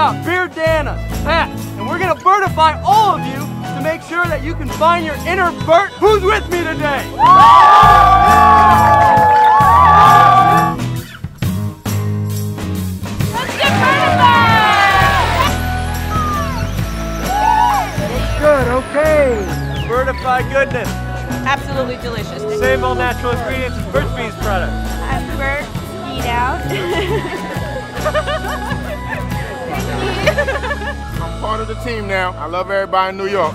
got Beardana, Pat, and we're gonna Birtify all of you to make sure that you can find your inner Bert. Who's with me today? Let's get Birtified! Good, okay. Birtify goodness. Absolutely delicious. Same all natural ingredients as Burt's Bees product. I'm Bert, eat out. I'm part of the team now. I love everybody in New York.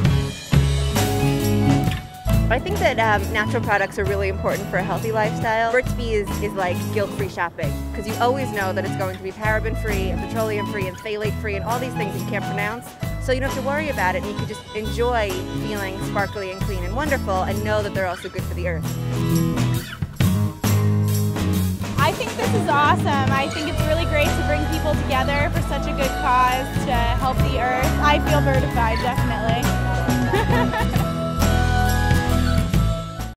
I think that natural products are really important for a healthy lifestyle. Burt's Bees is like guilt-free shopping because you always know that it's going to be paraben-free and petroleum-free and phthalate-free and all these things that you can't pronounce. So you don't have to worry about it and you can just enjoy feeling sparkly and clean and wonderful and know that they're also good for the earth. I think this is awesome. I think it's really great to bring people together for such a good cause to help the earth. I feel Birtified, definitely.